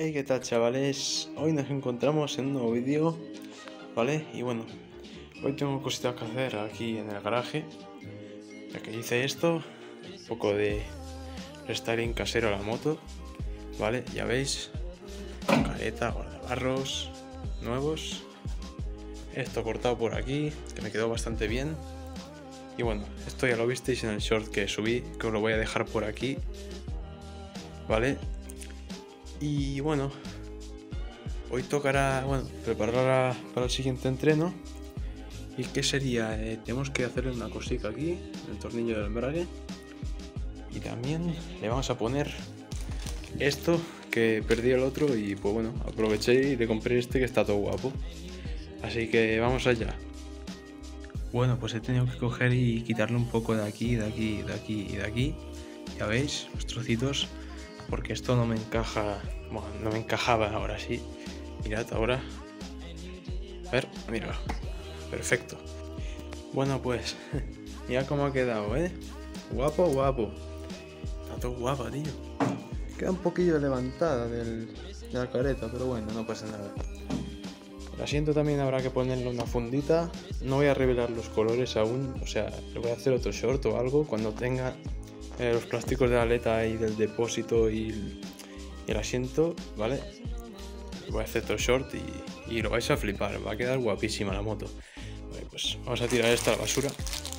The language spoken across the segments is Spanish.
Hey, ¿qué tal, chavales? Hoy nos encontramos en un nuevo vídeo, ¿vale? Y bueno, hoy tengo cositas que hacer aquí en el garaje. Ya que hice esto, un poco de restyling casero a la moto, ¿vale? Ya veis, careta, guardabarros nuevos. Esto cortado por aquí, que me quedó bastante bien. Y bueno, esto ya lo visteis en el short que subí, que os lo voy a dejar por aquí, ¿vale? Y bueno, hoy tocará, prepararla para el siguiente entreno. ¿Y qué sería? Tenemos que hacerle una cosita aquí, en el tornillo del embrague. Y también le vamos a poner esto, que perdí el otro y pues bueno, aproveché y le compré este que está todo guapo. Así que vamos allá. Bueno, pues he tenido que coger y quitarle un poco de aquí, de aquí, de aquí y de aquí. Ya veis, los trocitos. Porque esto no me encaja, bueno, no me encajaba, ahora sí. Mirad, ahora. A ver, mira. Perfecto. Bueno, pues, mira cómo ha quedado, ¿eh? Guapo, guapo. Está todo guapa, tío. Queda un poquillo levantada de la careta, pero bueno, no pasa nada. El asiento también habrá que ponerle una fundita. No voy a revelar los colores aún, o sea, le voy a hacer otro short o algo cuando tenga los plásticos de la aleta y del depósito y el asiento, ¿vale? Voy a hacer otro short y lo vais a flipar, va a quedar guapísima la moto. Vale, pues vamos a tirar esta a la basura.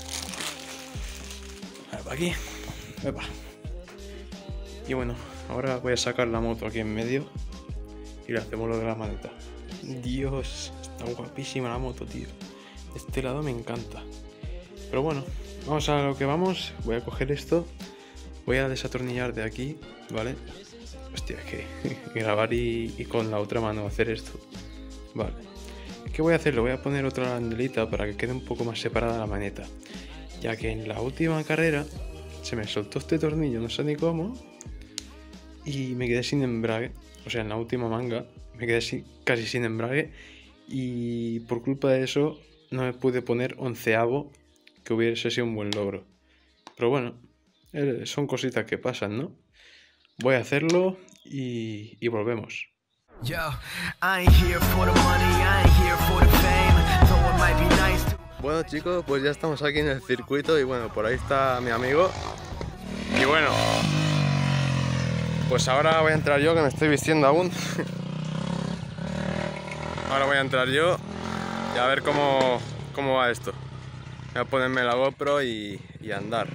A ver, para aquí. Epa. Y bueno, ahora voy a sacar la moto aquí en medio y le hacemos lo de la maleta. Dios, está guapísima la moto, tío. Este lado me encanta. Pero bueno, vamos a lo que vamos. Voy a coger esto. Voy a desatornillar de aquí, ¿vale? Hostia, es que grabar y con la otra mano hacer esto. Vale. ¿Qué voy a hacer? Le voy a poner otra arandelita para que quede un poco más separada la maneta. Ya que en la última carrera se me soltó este tornillo, no sé ni cómo. Y me quedé sin embrague. O sea, en la última manga me quedé casi sin embrague. Y por culpa de eso no me pude poner 11avo, que hubiese sido un buen logro. Pero bueno, son cositas que pasan, ¿no? Voy a hacerlo y volvemos. Bueno, chicos, pues ya estamos aquí en el circuito y bueno, por ahí está mi amigo. Y bueno, pues ahora voy a entrar yo, que me estoy vistiendo aún. Ahora voy a entrar yo y a ver cómo va esto. Voy a ponerme la GoPro y andar.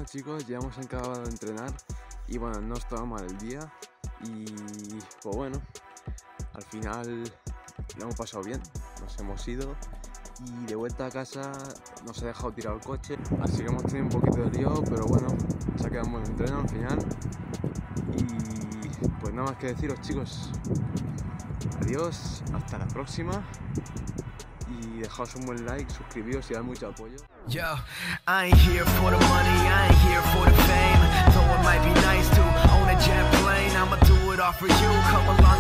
Bueno chicos, ya hemos acabado de entrenar y bueno, no estaba mal el día y pues bueno, al final lo hemos pasado bien, nos hemos ido y de vuelta a casa nos ha dejado tirar el coche, así que hemos tenido un poquito de lío, pero bueno, se ha quedado un buen entreno al final y pues nada más que deciros chicos, adiós, hasta la próxima. Y dejaos un buen like, suscribíos y dad mucho apoyo. Yo, I ain't here for the money, I ain't here for the fame. Though it might be nice to own a jet plane, I'ma do it all for you. Come along.